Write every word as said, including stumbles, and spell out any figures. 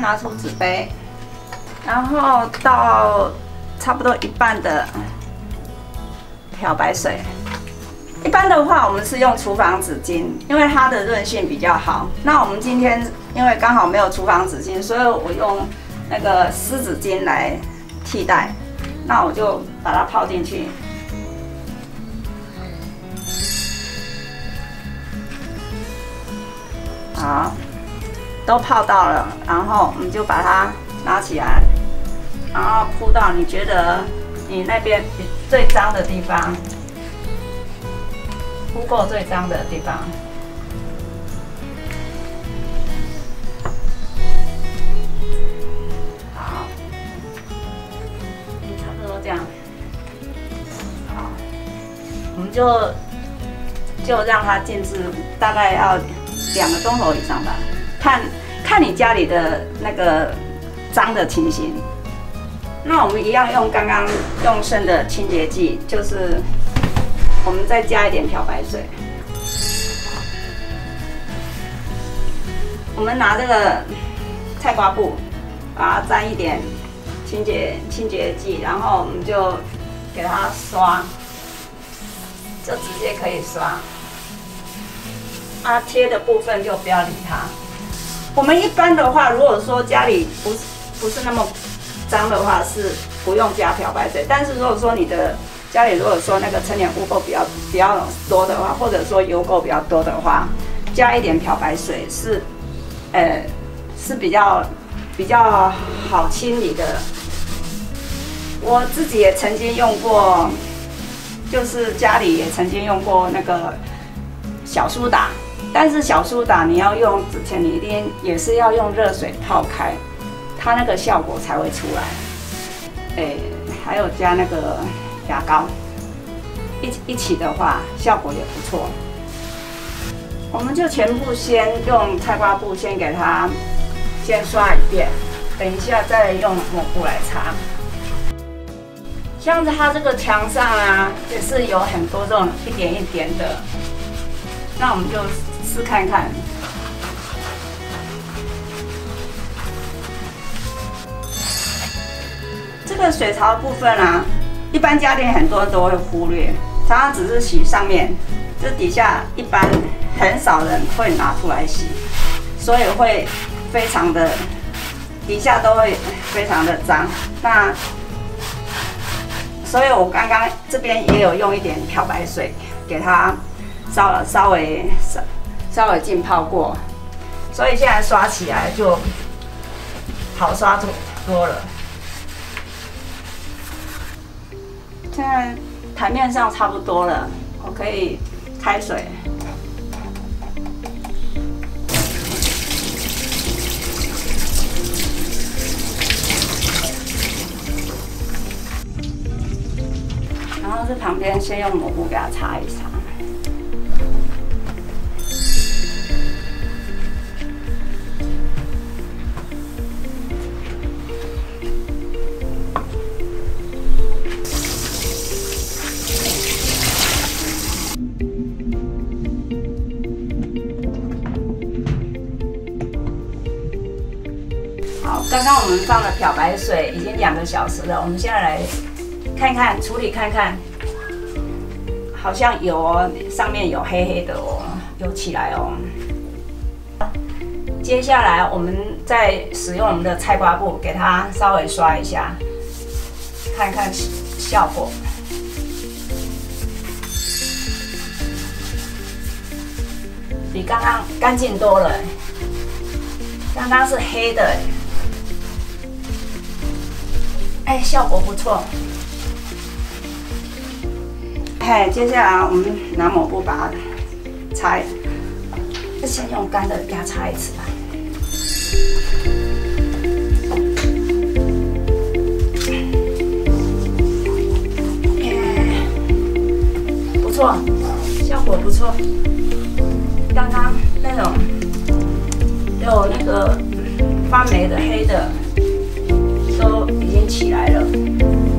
拿出纸杯，然后倒差不多一半的漂白水。一般的话，我们是用厨房纸巾，因为它的润性比较好。那我们今天因为刚好没有厨房纸巾，所以我用那个湿纸巾来替代。那我就把它泡进去。 好，都泡到了，然后我们就把它拿起来，然后铺到你觉得你那边最脏的地方，铺过最脏的地方。好，差不多这样。好，我们就就让它静置，大概要 两个钟头以上吧，看看你家里的那个脏的情形。那我们一样用刚刚用剩的清洁剂，就是我们再加一点漂白水。我们拿这个菜瓜布，把它沾一点清洁清洁剂，然后我们就给它刷，就直接可以刷。 啊，贴的部分就不要理它。我们一般的话，如果说家里不是不是那么脏的话，是不用加漂白水。但是如果说你的家里如果说那个陈年污垢比较比较多的话，或者说油垢比较多的话，加一点漂白水是，呃，是比较比较好清理的。我自己也曾经用过，就是家里也曾经用过那个小苏打。 但是小苏打你要用之前，你一定也是要用热水泡开，它那个效果才会出来。诶，还有加那个牙膏，一一起的话效果也不错。我们就全部先用菜瓜布先给它先刷一遍，等一下再用抹布来擦。像它这个墙上啊，也是有很多这种一点一点的，那我们就 试看看，这个水槽部分啊，一般家电很多人都会忽略，常常只是洗上面，这底下一般很少人会拿出来洗，所以会非常的底下都会非常的脏。那所以我刚刚这边也有用一点漂白水给它稍稍微稍。 稍微浸泡过，所以现在刷起来就好刷多多了。现在台面上差不多了，我可以开水。然后这旁边先用抹布给它擦一擦。 刚刚我们放了漂白水，已经两个小时了。我们现在来看看处理看看，好像有哦，上面有黑黑的哦，有起来哦。接下来我们再使用我们的菜瓜布给它稍微刷一下，看看效果。比刚刚干净多了，刚刚是黑的。 哎，效果不错。哎，接下来我们拿抹布把它擦，先用干的给它擦一次吧。耶，不错，效果不错。刚刚那种有那个发霉的黑的。 都已经起来了。